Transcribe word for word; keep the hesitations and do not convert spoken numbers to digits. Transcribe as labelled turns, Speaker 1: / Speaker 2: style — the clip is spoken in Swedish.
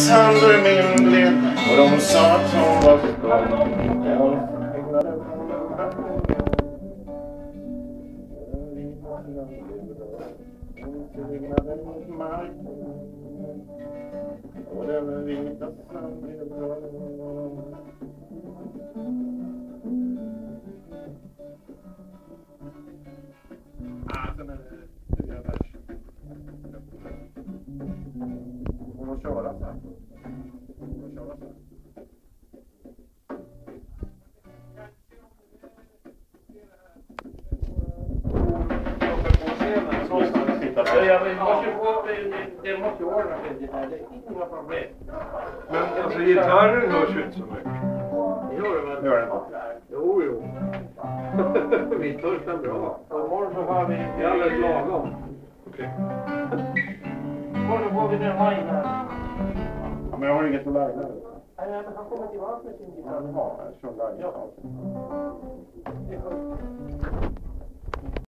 Speaker 1: hand ur min led och de sa att hon var skål. Jag ägnade från den här. Hon ägnade mot marken och den vita sand blev bra. Ah, den är fyra vers. Får man köra så här? Får man köra så här?
Speaker 2: Det måste ju ordna det här, det är inga problem.
Speaker 3: Men alltså gitarren hörs ju inte så mycket.
Speaker 2: Det gör det väl?
Speaker 1: Gör den då?
Speaker 2: Jo, jo. Visst hörs den bra. Imorgon så har vi... Det är alldeles lagom.
Speaker 3: Okej.
Speaker 2: Imorgon får vi den line här.
Speaker 1: Ja, men jag har inget att lägga.
Speaker 2: Nej, men han kommer tillbaka med sin gitarr.
Speaker 1: Ja, jag kör live.